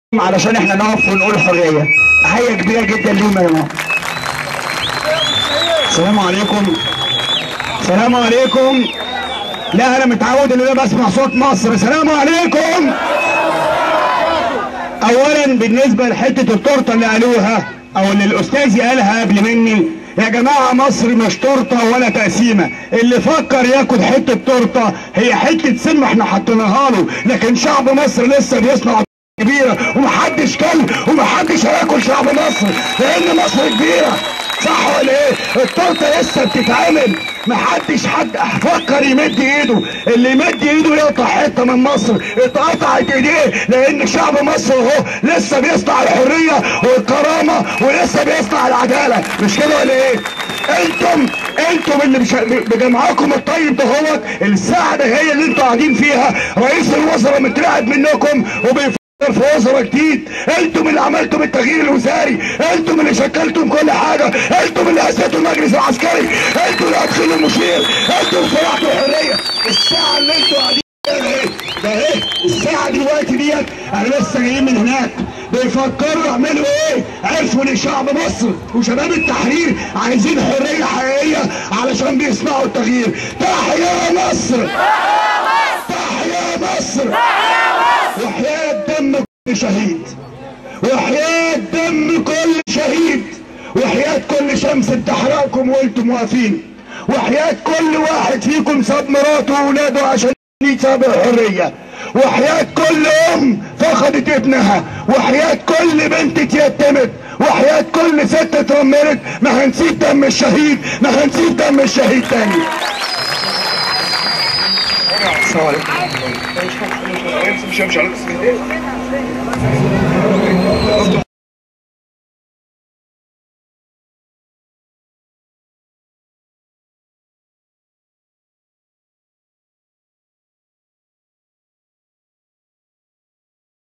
علشان احنا نقف ونقول حريه. تحيه كبيره جدا ليهم يا جماعه. السلام عليكم. السلام عليكم. لا انا متعود ان انا بسمع صوت مصر. السلام عليكم. اولا بالنسبه لحته التورته اللي قالوها او اللي الاستاذ قالها قبل مني، يا جماعه مصر مش تورته ولا تقسيمه. اللي فكر ياكل حته تورته هي حته سم احنا حطيناها له، لكن شعب مصر لسه بيصنع كبيره ومحدش كل ومحدش هياكل شعب مصر لان مصر كبيره. صح ولا ايه؟ التورته لسه بتتعمل، محدش حد فكر يمد ايده. اللي يمد ايده يقطع حته من مصر اتقطعت ايديه، لان شعب مصر اهو لسه بيصنع الحريه والكرامه ولسه بيصنع العداله. مش كده ولا ايه؟ انتم اللي بجمعكم الطيب دهوت الساعه ده هي اللي انتوا قاعدين فيها. رئيس الوزراء مترعب منكم في وزراء جديد. انتم اللي عملتم التغيير الوزاري، انتم اللي شكلتم كل حاجه، انتم اللي اسستوا المجلس العسكري، انتم اللي هتخلوا المشير، انتم اللي صنعتوا الحريه. الساعه اللي انتوا قاعدين ده ايه؟ الساعه دلوقتي ديت احنا لسه جايين من هناك بيفكروا يعملوا ايه؟ عرفوا ان شعب مصر وشباب التحرير عايزين حريه حقيقيه علشان بيصنعوا التغيير. تحيا مصر! تحيا مصر! وحياة دم كل شهيد، وحياة دم كل شهيد، وحياة كل شمس بتحرقكم وانتم واقفين، وحياة كل واحد فيكم ساب مراته واولاده عشان يساب الحرية، وحياة كل ام فقدت ابنها، وحياة كل بنت اتيتمت، وحياة كل ست اترملت. ما هنسيب دم الشهيد، ما هنسيب دم الشهيد تاني. السلام عليكم. مش همشي على